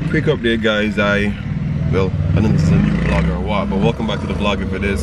Quick update, guys. I don't know if this is a new vlog or what, but welcome back to the vlog if it is.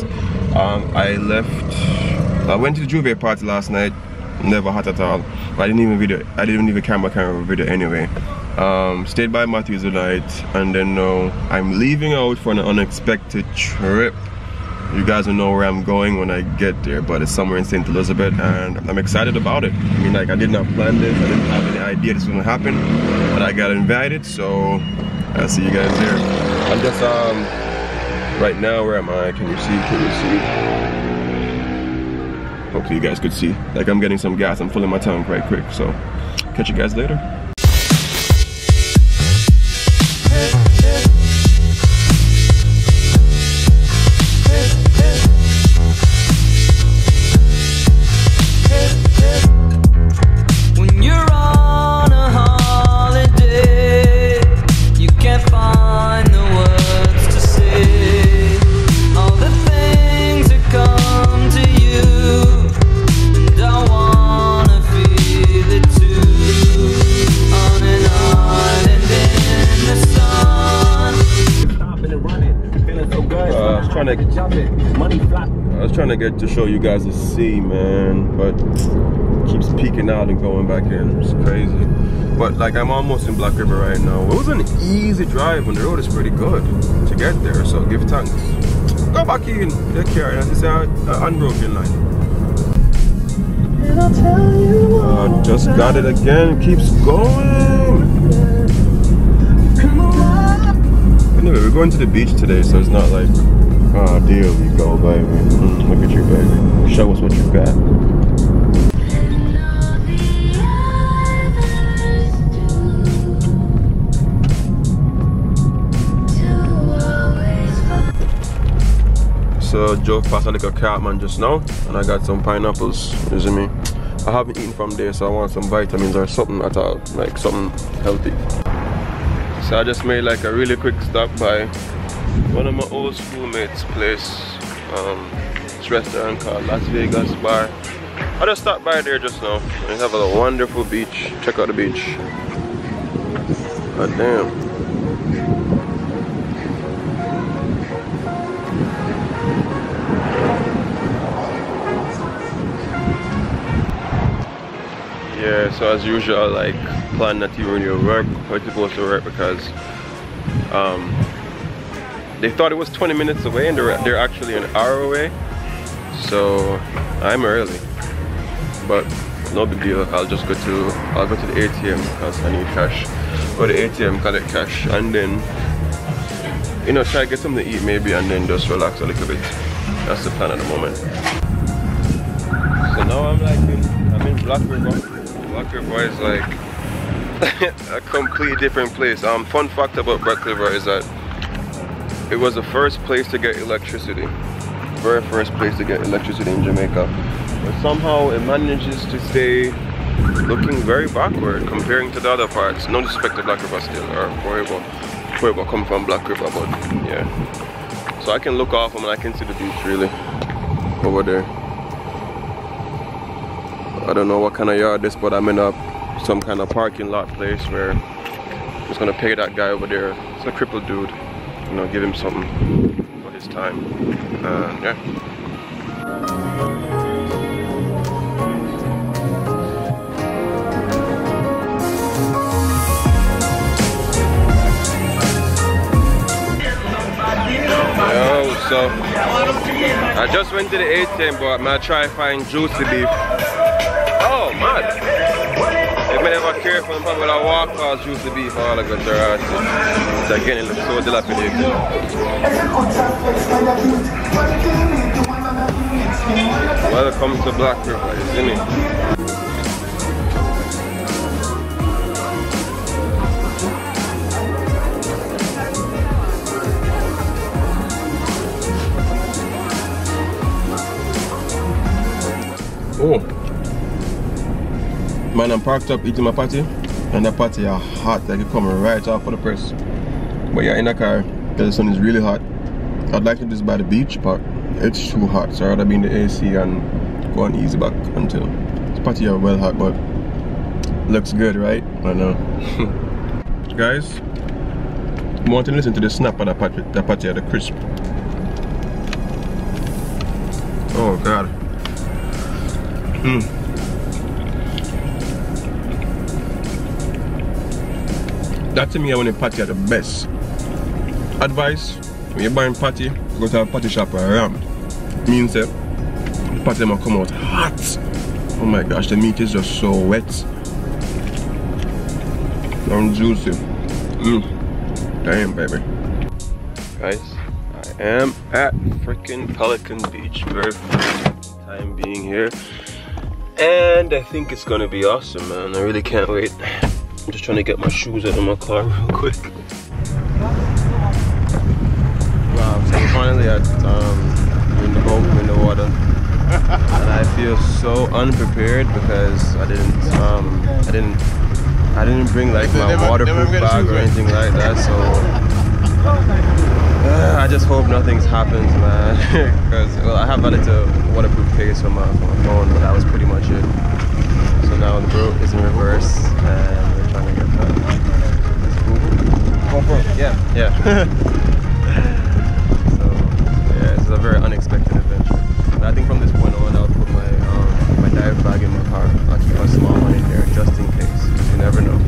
I went to the Juve party last night. Never hot at all. But I didn't even camera video anyway. Stayed by Matthews tonight, and then now I'm leaving out for an unexpected trip. You guys will know where I'm going when I get there, but it's somewhere in St. Elizabeth, and I'm excited about it. I mean, like, I did not plan this. I didn't have any idea this was gonna happen, but I got invited, so I'll see you guys there. I'm just right now, where am I? Can you see? Hopefully you guys could see. Like, I'm getting some gas. I'm filling my tank right quick, so catch you guys later. I was trying to get to show you guys the sea, man, but it keeps peeking out and going back in. It's crazy. But like, I'm almost in Black River right now. It was an easy drive when the road is pretty good to get there, so give thanks. Go back in, take care. That's an unbroken line. Just got it again. Keeps going. Anyway, we're going to the beach today, so it's not like, oh, there we go, baby. Look at you, baby. Show us what you got. So Joe passed a little Cartman just now, and I got some pineapples. You see me? I haven't eaten from there, so I want some vitamins or something at all, like something healthy. So I just made like a really quick stop by one of my old schoolmates' place. This restaurant called Las Vegas Bar. I just stopped by there just now. They have a wonderful beach. Check out the beach. God damn. Yeah, so as usual, like, plan not to when you work, how you're supposed to work, because they thought it was 20 minutes away and they're actually an hour away. So I'm early, but no big deal. I'll go to the ATM because I need cash. Go to the ATM, collect cash, and then, you know, try to get something to eat maybe, and then just relax a little bit. That's the plan at the moment. So now I'm in Black River. Black River is like a completely different place. Fun fact about Black River is that it was the first place to get electricity. Very first place to get electricity in Jamaica. But somehow it manages to stay looking very backward comparing to the other parts. No disrespect to Black River still, or wherever come from Black River, but yeah. So I can look off and I can see the beach really over there. I don't know what kind of yard this, but I'm in some kind of parking lot place where I'm just gonna pay that guy over there. It's a crippled dude. You know, give him something for his time. Yeah. Yo, so I just went to the ATM, but I'm gonna try to find juicy beef. Oh, mad. If I never care for them, probably will walk past juicy beef or all I got their asses. So again, it looks so dilapidated. Welcome to Black River, isn't it? Oh. Man, I'm parked up eating my patty, and the patty are hot, like it coming right off of the press. But yeah, in the car, the sun is really hot. I'd like to do this by the beach, but it's too hot, so I'd rather be in the AC and go on easy back until this patty are well hot, but looks good, right? I know. Guys, I want to listen to the snap of the patty, the crisp. Oh God. That to me when the patty are the best. Advice, when you're buying patty, go to a patty shop or a ram. Means that the patty will come out hot. Oh my gosh, the meat is just so wet. And juicy. Damn, baby. Guys, I am at freaking Pelican Beach. Very first time being here. And I think it's gonna be awesome, man. I really can't wait. I'm just trying to get my shoes out of my car real quick. Wow, so we're finally at in the boat, in the water. And I feel so unprepared because I didn't bring like my waterproof bag or anything like that, so I just hope nothing happens, man. Because well, I have a little waterproof case for my phone, but that was pretty much it. So now the boat is in reverse and we're trying to get that. GoPro, yeah. So yeah, it's a very unexpected adventure. But I think from this point on, I'll put my dive bag in my car. I'll keep a small one in there just in case. You never know.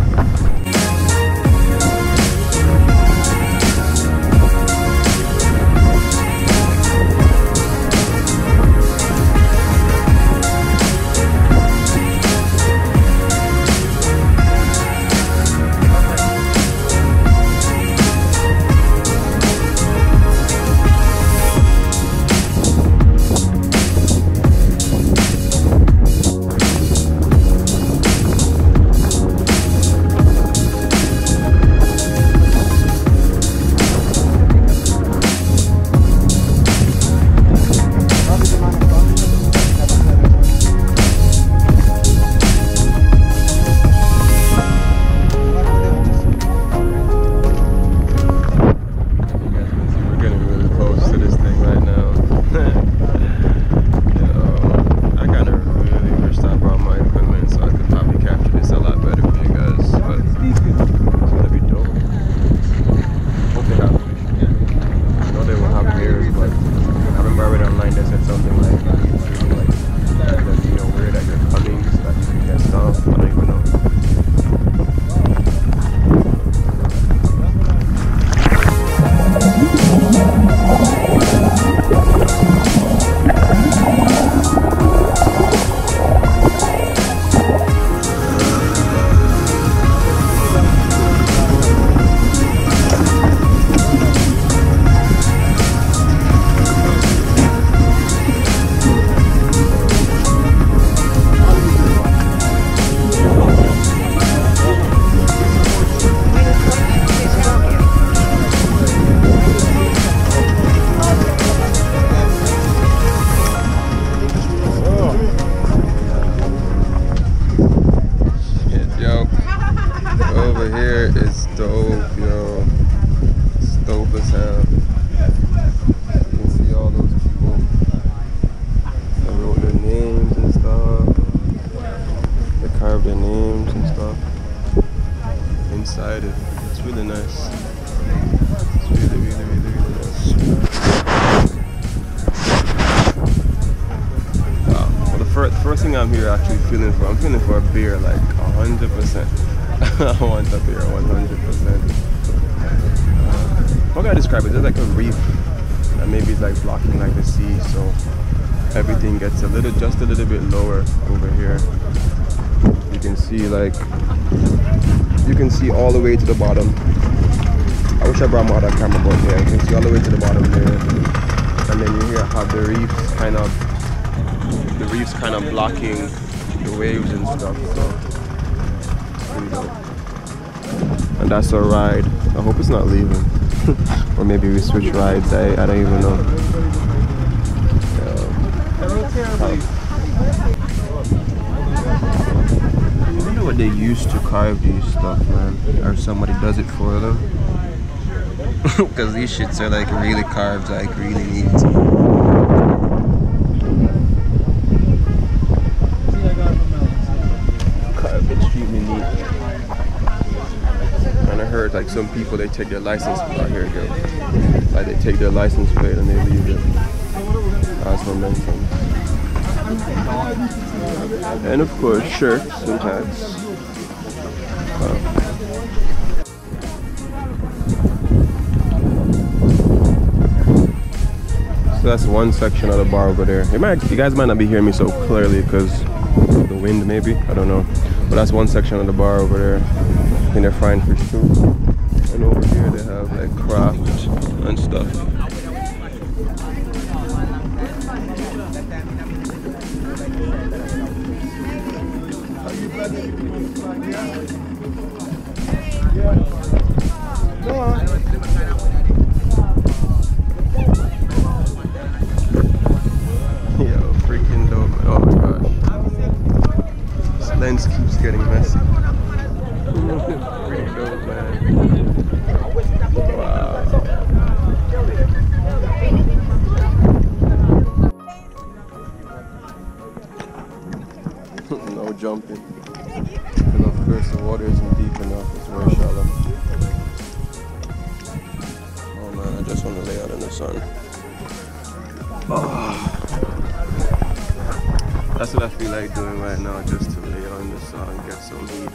It's really nice. It's really nice. Wow. Well, the first thing I'm here actually feeling for, I'm feeling for a beer like 100%. I want a beer 100%. How can I describe it? There's like a reef that maybe is like blocking like the sea, so everything gets just a little bit lower over here. You can see all the way to the bottom. I wish I brought my other camera, but yeah, you can see all the way to the bottom there. And then you here have the reefs kind of blocking the waves and stuff. So pretty dope. And that's our ride. I hope it's not leaving. Or maybe we switch rides. I don't even know. I wonder what they used to carve these stuff, man. Or somebody does it for them. Because these shits are like really carved, like really neat. Carved extremely neat. And I heard like some people, they take their license plate. Here we go. Like they take their license plate and they leave it as momentum. And of course, shirts and hats. So that's one section of the bar over there. You guys might not be hearing me so clearly because of the wind, maybe. I don't know. But that's one section of the bar over there. I think they're frying fish too. And over here they have like craft and stuff. Lens keeps getting messy. Pretty dope, man. Wow. No jumping. Because of course the water isn't deep enough. It's very shallow. Oh man, I just want to lay out in the sun. Oh. That's what I feel like doing right now, just to lay out in the sun, get some heat.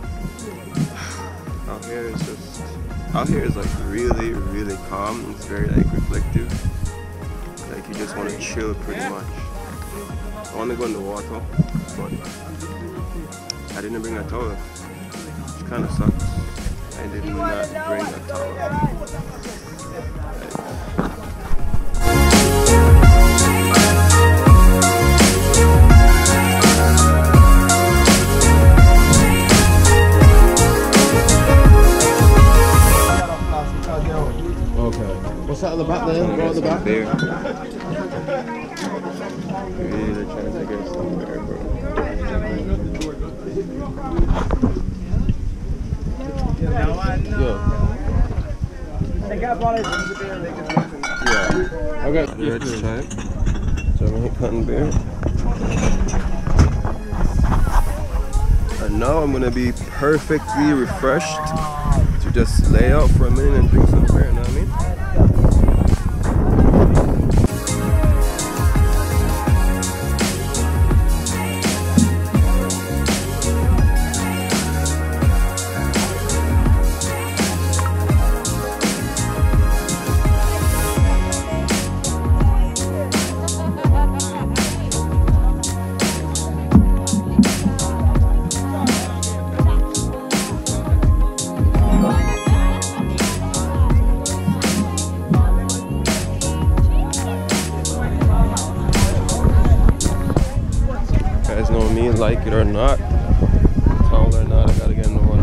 Out here is like really, really calm. It's very like reflective. Like you just want to chill pretty much. I want to go in the water, but I didn't bring a towel. Which kind of sucks. I did not bring a towel. What's that at the back there? Go at the back. There. Really trying to get some bear, bro. Yeah. Okay. Red stripe. Jamaican bear. And now I'm gonna be perfectly refreshed to just lay out for a minute and drink some beer, you know what I mean? Guys know me, like it or not, towel or not, I gotta get in the water.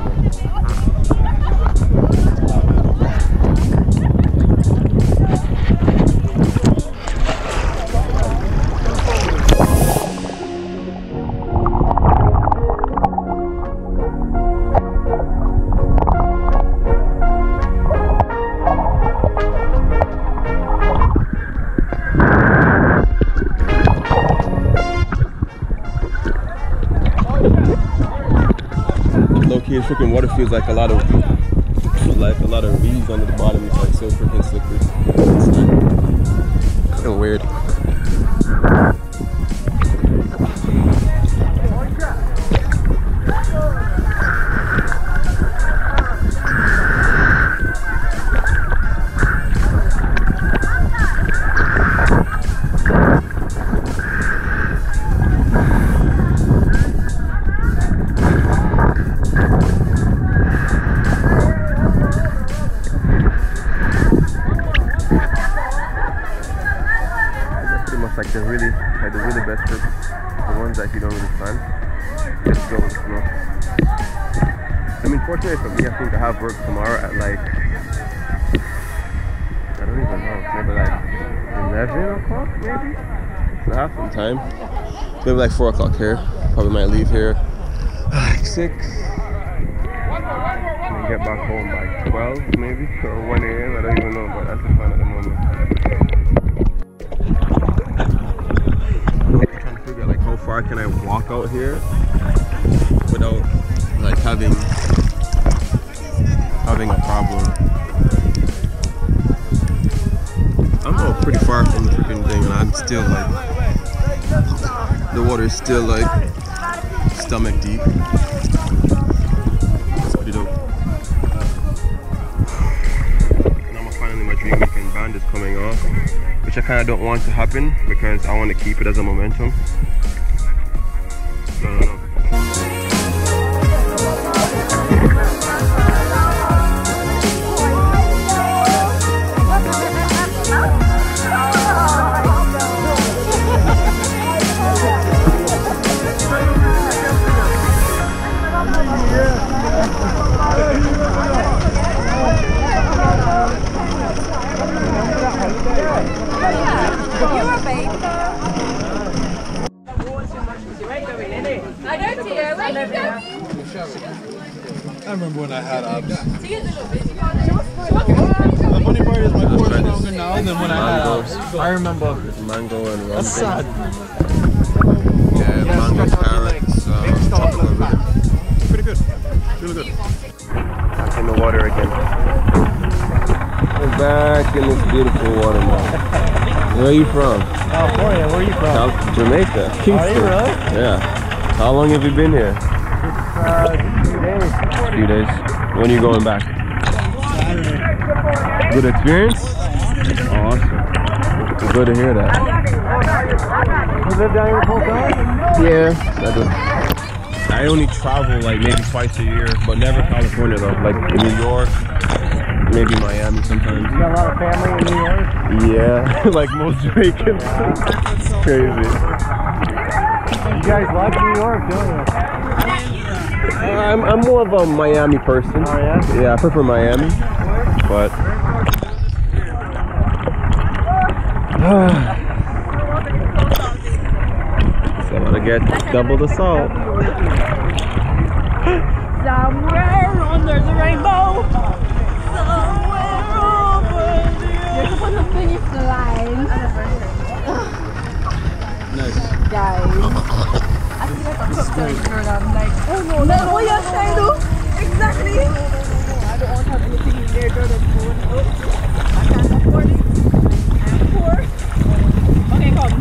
Low-key, freaking water feels like a lot of reeds under the bottom. It's like so freaking slippery. It's like kind of weird. Like the really best trips, the ones that you don't really plan, just go with the flow. I mean, fortunately for me, I think I have work tomorrow at like, I don't even know, maybe like 11 o'clock maybe? So I have some time. Maybe like 4 o'clock here. Probably might leave here like 6. And then get back home by 12 maybe, or 1 a.m. I don't even know, but that's the plan at the moment. How far can I walk out here without like having a problem. I'm pretty far from the freaking thing, and I'm still like, the water is still like stomach deep. It's pretty dope. Now finally my Dream Weekend band is coming off, which I kind of don't want to happen because I want to keep it as a momentum. No. I remember when I had abs. The funny part is my core is stronger now than when I had abs. I remember. Mango and rum. That's sad. Yeah, mango, carrots, chocolate with it. Pretty good. Really good. Back in the water again. We're back in this beautiful water now. Where are you from? California. Where are you from? Jamaica. Kingston. Are you really? Yeah. How long have you been here? 2 days. A few days. When are you going back? Saturday. Good experience? Awesome. It's good to hear that. You live down here the whole time? Yeah, I do. I only travel like maybe twice a year, but never California though. Like in New York, maybe Miami sometimes. You got a lot of family in New York? Yeah, like most Jamaicans. It's crazy. You guys like New York, don't you? I'm more of a Miami person. Oh yeah? Yeah, I prefer Miami, but so I'm gonna get double the salt. Somewhere under the rainbow, somewhere over there. You're supposed to finish the line. Nice. Guys. I feel like I'm like, oh no, that's what you're trying to do. Exactly. I don't want to have anything in there, girl. That's going out. I can't afford it. I'm poor. Okay, come.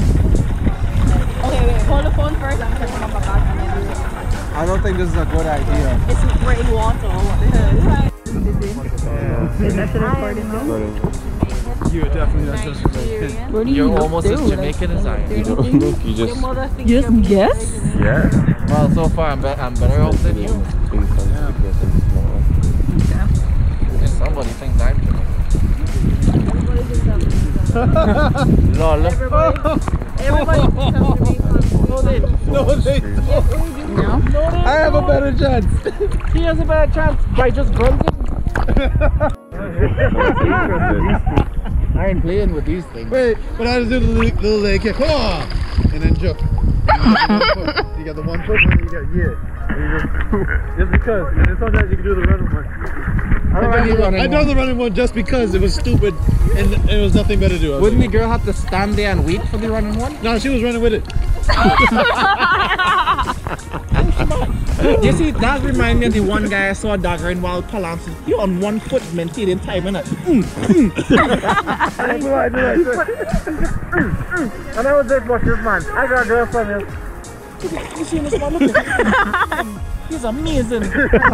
Okay, wait. Hold the phone first. I'm checking my bag and then do it. I don't think this is a good idea. It's rainwater. What the hell? You're definitely not just What do you You're almost as Jamaican as I am. You don't look, you just Just guess? yeah. Well, so far I'm better off than you. And somebody thinks I'm Jamaican. Lol. Everybody thinks I'm Jamaican. No, they don't. I have a better chance. He has a bad chance by just grunting. I ain't playing with these things. Wait, but I just do the little leg kick. Oh! And then jump. You got the one foot, and then you got just because. And then sometimes you can do the running one. I done the running one just because it was stupid and it was nothing better to do. Wouldn't the girl have to stand there and wait for the running one? No, she was running with it. You see, that reminds me of the one guy I saw daggering while Palance. He on one foot maintaining time, innit? And I was there for this man. I got a girl from him. You see this man? Look at him. He's amazing.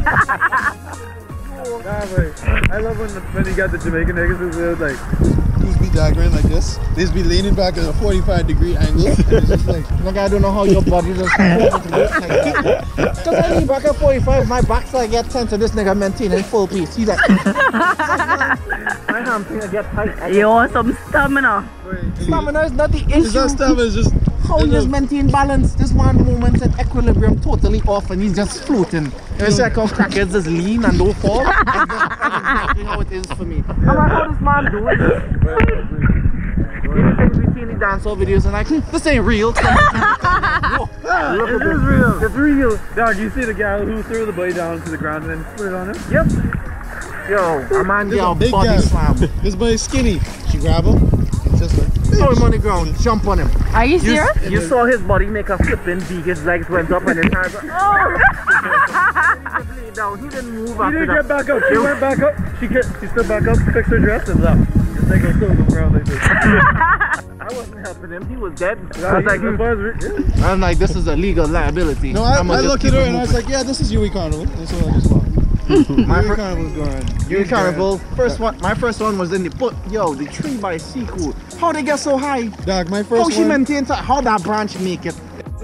I love when you got the Jamaican niggas who was like, just be daggering like this. They just be leaning back at a 45-degree angle. And it's just like, Look, I don't know how your body does because I lean back at 45, my backside get tense, and this nigga maintaining full piece. He's like, my hamstring get tight. You want some stamina? Stamina is not the issue. it's not stamina, it's just How he just maintain balance. This man movements and equilibrium totally off, and he's just floating. It's like how crackheads just lean and don't fall. That's exactly how it is for me. I'm like, how this man do it? We see in the dancehall videos and like, this ain't real. it is real. It's real. Dog, you see the guy who threw the boy down to the ground and then put it on him? Yep. Yo, a man This get a a big body guy. slam. This boy is skinny. She grab him. It's just like Throw him on the ground, jump on him. Are you serious? You saw his body make a flipping beak, his legs went up and his hands went, he down. He didn't move after that. Get back up. She went back up. She stood back up, fixed her dress and left. Just like a silver around like this. I wasn't helping him, he was dead. I was like, this is a legal liability. No, I looked at her and I was like, yeah, this is Yui Carnival. That's what I just thought. Yui Carnival's going. Yui Carnival, my first one was in the, but yo, the tree by Seacool. How they get so high? Dog, my first How she maintained, how that branch make it?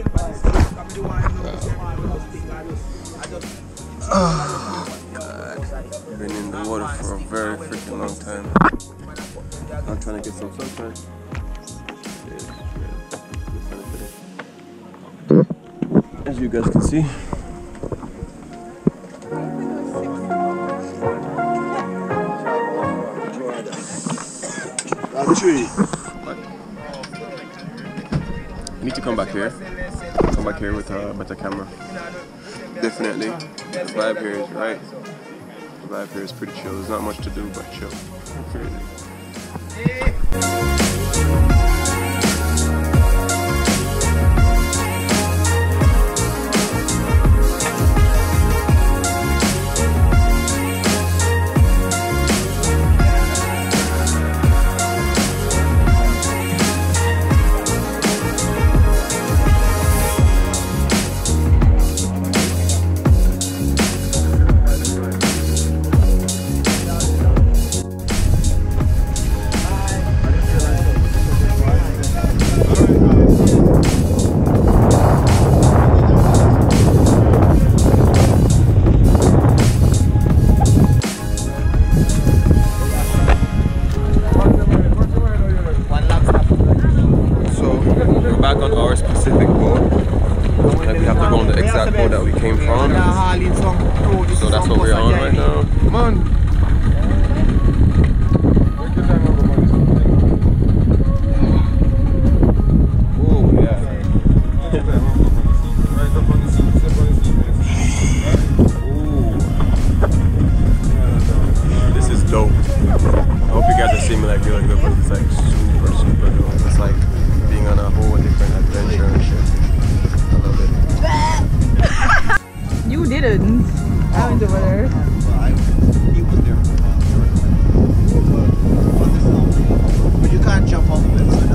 I've been in the water for a very freaking long time. I'm trying to get some sunshine. As you guys can see. I need to come back here. Come back here with a better camera. Definitely. The vibe here is right. The vibe here is pretty chill. There's not much to do but chill. So that's what we're on right now. Come on. Oh yeah. This is dope. I hope you guys are seeing me like really good, but it's like super dope. It's like being on a whole different adventure and shit. I love it. You didn't. I went over there. He was there. But you can't jump off of it, so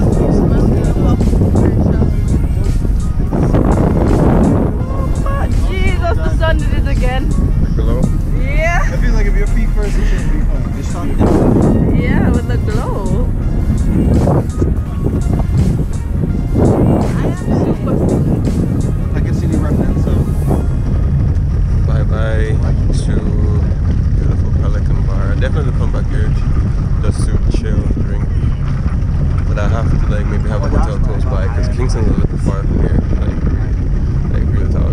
Jesus, the sun did it again. Below? Yeah. I feel like if your feet first, it should be fine. the sun. Yeah, with the glow. I am super. I can see the remnants of. Bye to beautiful Pelican Bar. I definitely come back here just to chill, drink. But I have to like maybe have a hotel close by because Kingston's a little far from here. Like real talk.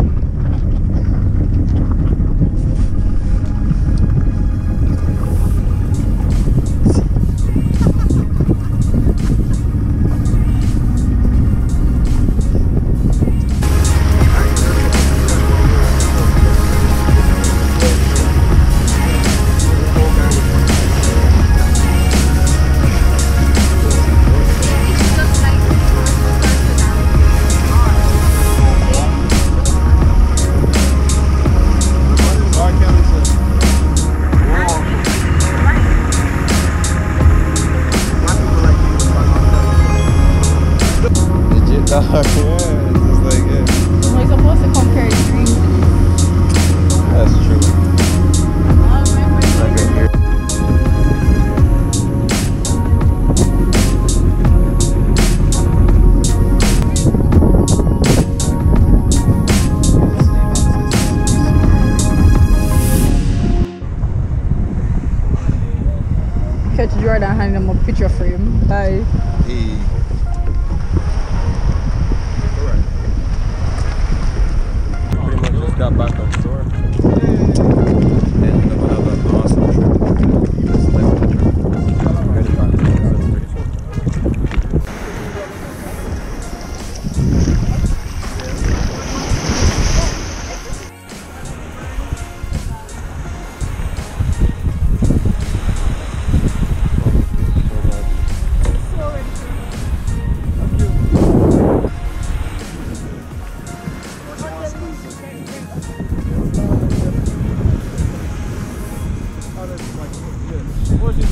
Catch Jordan handing him a picture frame. Bye. Hey. Pretty much just got back on store. And I'm gonna have an awesome trip. Just left the trip. Ready back to 7:34.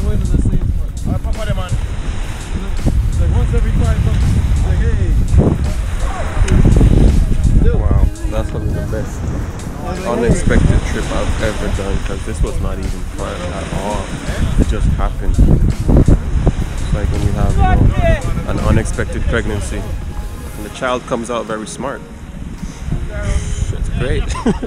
going in the same one. Alright, papa them man. Like once every 5 months. Like, hey. Wow, that's probably the best unexpected trip I've ever done, because this was not even planned at all. It just happened. It's like when you have, you know, an unexpected pregnancy and the child comes out very smart. It's great.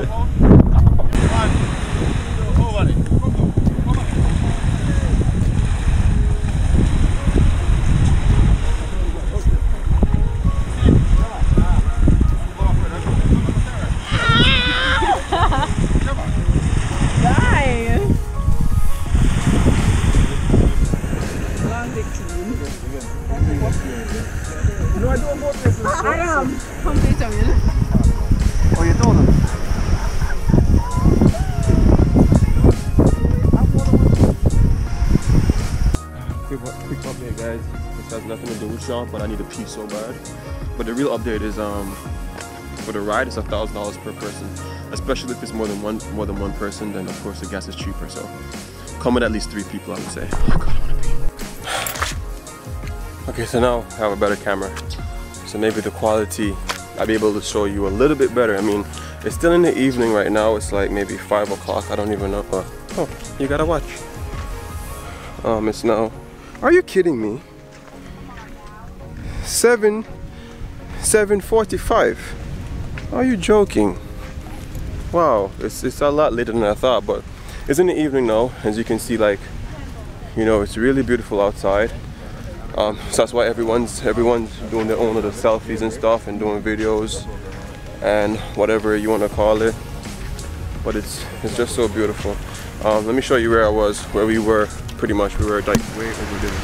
I am. Come please tell me. Oh, you told him? Quick update, guys. This has nothing to do with y'all, but I need to pee so bad. But the real update is for the ride, it's $1,000 per person. Especially if it's more than one person, then of course the gas is cheaper. So come with at least 3 people, I would say. Oh God, I wanna pee. Okay, so now I have a better camera. So maybe the quality, I'll be able to show you a little bit better. I mean, it's still in the evening right now. It's like maybe 5 o'clock. I don't even know. Oh, you gotta watch. It's now. Are you kidding me? 7:45. Are you joking? Wow, it's a lot later than I thought, but it's in the evening now. As you can see, like, you know, it's really beautiful outside. So that's why everyone's doing their own little selfies and stuff and doing videos and whatever you want to call it. But it's just so beautiful. Let me show you where we were. Pretty much, we were like way over there.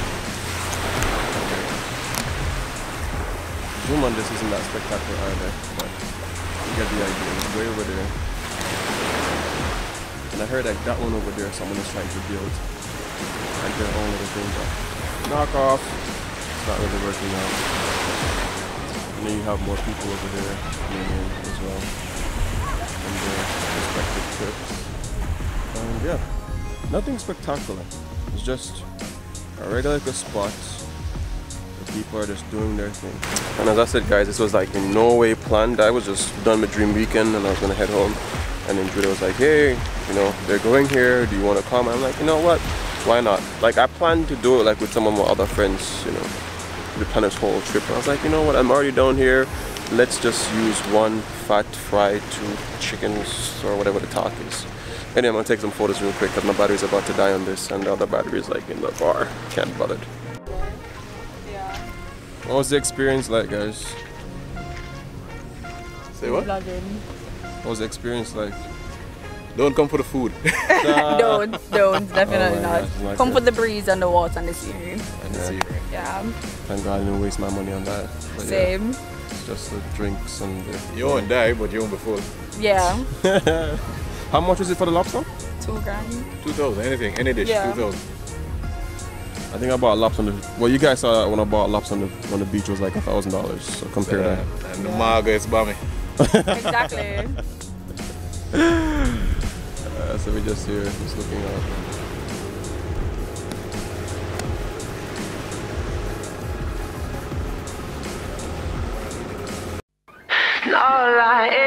Zoom on this isn't that spectacular either, but you get the idea. It's way over there. And I heard like that one over there, someone is trying to build like their own little thing, but knock off. It's not really working out. And then you have more people over there coming in as well, and their respective trips. And yeah, nothing spectacular. It's just a regular spot. The people are just doing their thing. And as I said, guys, this was like in no way planned. I was just done with Dream Weekend and I was gonna head home. And then Judah was like, hey, you know, they're going here. Do you want to come? I'm like, you know what? Why not? Like, I planned to do it like with some of my other friends, you know, to plan this whole trip. And I was like, you know what? I'm already down here. Let's just use one fat fry, 2 chickens, or whatever the talk is. Anyway, I'm gonna take some photos real quick because my battery's about to die on this, and the other battery is like in the car. Can't bother. Yeah. What was the experience like, guys? Say what? What was the experience like? Don't come for the food. Don't, definitely not. Gosh, Come for the breeze and the water and the scenery. And the secret. Yeah. Thank God I didn't waste my money on that. But Same. Yeah, it's just the drinks and the... You won't die, but you won't be full. Yeah. How much was it for the lobster? $2 grand. 2,000, anything, any dish, Yeah. 2,000. I think I bought lobster on the... Well, you guys saw that when I bought lobster on the beach, it was like $1,000. So compare that. And the marga is balmy. Exactly. So we just here, just looking out. No lie.